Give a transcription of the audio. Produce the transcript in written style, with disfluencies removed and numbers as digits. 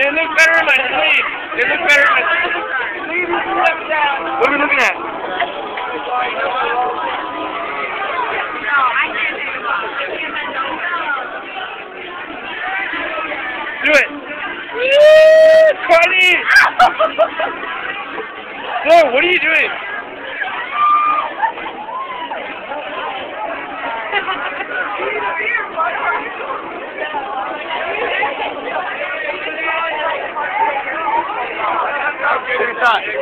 They look better in my sleeve. They look better in my sleeve. What are we looking at? Do it. Cardi! Whoa, what are you doing? Take a shot.